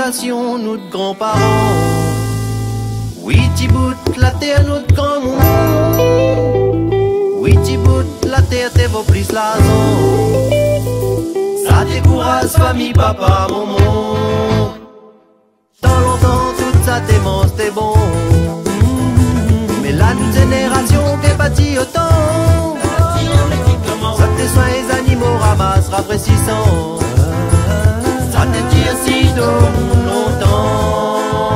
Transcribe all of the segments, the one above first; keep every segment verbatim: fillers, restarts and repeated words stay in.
génération, nous de grands-parents. Oui, t'y bout la terre, nous de grand monde. Oui, t'y bout la terre, t'es vos plus la zone. Ça décourage famille, papa, maman. Dans longtemps, tout ça t'aimant, c'était bon. Mais la nouvelle génération qui bâtit autant. Ça te soins les animaux, ramasse, rafraîchissant. Ça te tire si tôt, longtemps.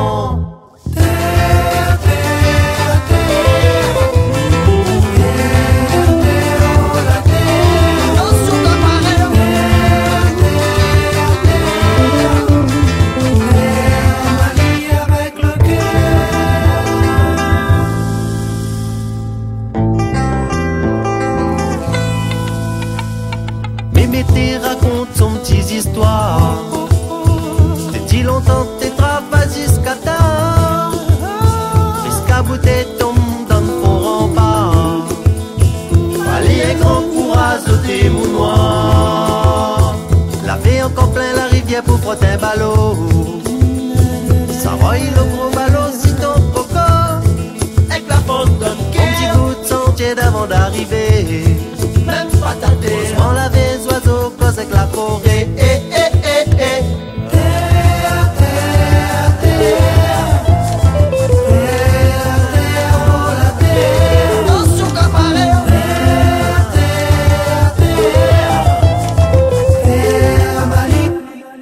Mété raconte son petite histoire. Depuis longtemps t'es travaillé jusqu'à tard. Jusqu'à bout t'es tombé dans le fond rempart. Fallait un grand courage au témoin. Laver encore plein la rivière pour frotter un ballot. Ça roille le gros ballot si ton coco. Avec la fonte d'un quai. Un petit bout de sentier d'avant d'arriver. Même pas tâter. Heureusement laver les oiseaux cause avec la forêt. Eh, eh, eh, eh. Terre, terre, terre. Terre, terre, oh la terre. Attention camarade. Terre, terre, terre. Terre maligne.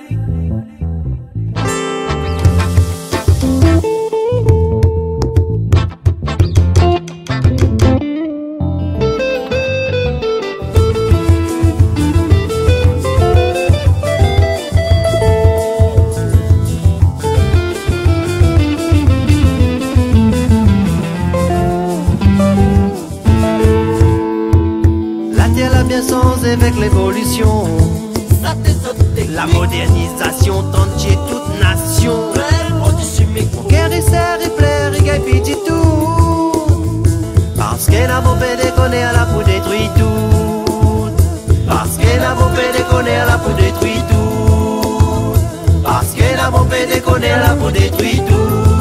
Sans avec l'évolution, la modernisation tente chez toute nation. Mon cœur est serré, plaire, il gagne petit tout. Parce qu'elle n'a pas fait déconner à la pour détruire tout. Parce qu'elle n'a pas fait déconner à la pour détruire tout. Parce qu'elle n'a pas fait déconner à la pour détruire tout.